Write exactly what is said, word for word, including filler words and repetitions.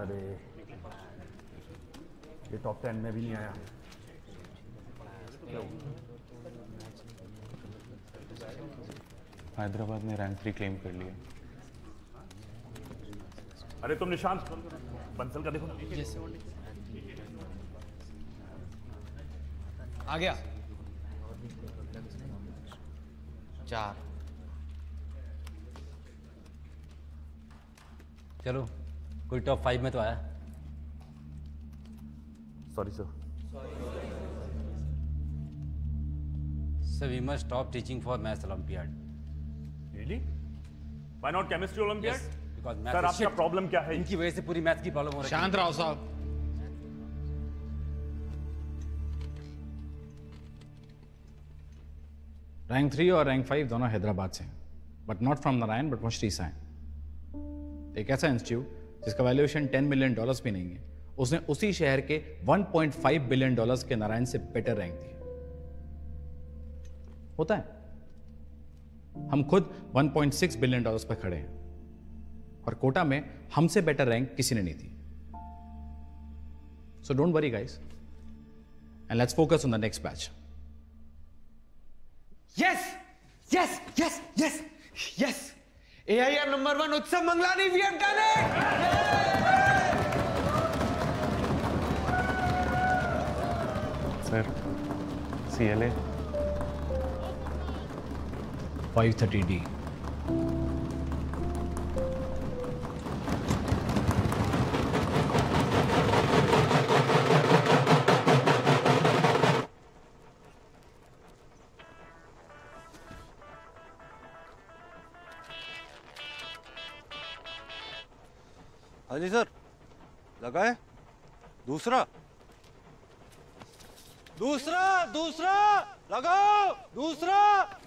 अरे ये top ten में भी नहीं आया। हैदराबाद ने रैंक थ्री क्लेम कर लिया। अरे तुम निशांत बंसल का देखो ना। yes. आ गया। चार। चलो कोई टॉप फाइव में तो आया। Sorry sir. Sir we must stop teaching for maths olympiad. Really? Why not chemistry olympiad? Because sir आपका प्रॉब्लम क्या है? इनकी वजह से पूरी मैथ की प्रॉब्लम हो रही है। शांत रहो साहब। रैंक थ्री और रैंक फाइव दोनों हैदराबाद से हैं, but not from Narayana but from Shri Sai. एक ऐसा इंस्टीट्यूट जिसका वैल्यूएशन टेन मिलियन डॉलर्स भी नहीं है, उसने उसी शहर के one point five billion dollars के नारायण से बेटर रैंक दी। होता है, हम खुद one point six billion dollars पर खड़े हैं और कोटा में हमसे बेटर रैंक किसी ने नहीं दी। So don't worry guys and let's focus on the next batch. Yes! Yes! Yes! Yes! Yes! A I R number one Utsav Manglani, we have done it! Sir C L A five thirty D. हाँ जी sir, लगा है। दूसरा दूसरा दूसरा लगाओ दूसरा।